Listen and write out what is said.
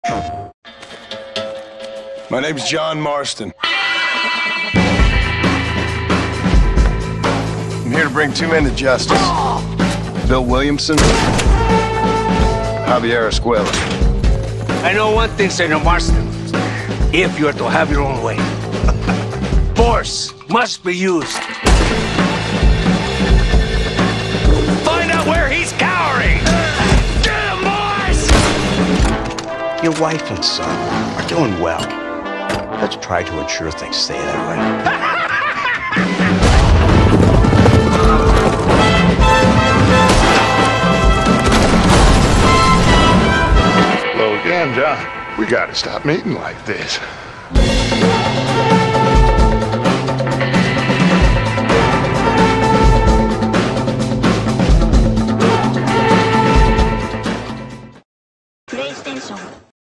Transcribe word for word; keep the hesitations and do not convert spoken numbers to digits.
My name's John Marston. I'm here to bring two men to justice. Bill Williamson, Javier Escuella. I know one thing, Senor Marston. If you're to have your own way, force must be used. Find out where he's cowering! Get him, boys! Your wife and son are doing well. Let's try to ensure things stay that way. Hello again, John. We gotta stop meeting like this. PlayStation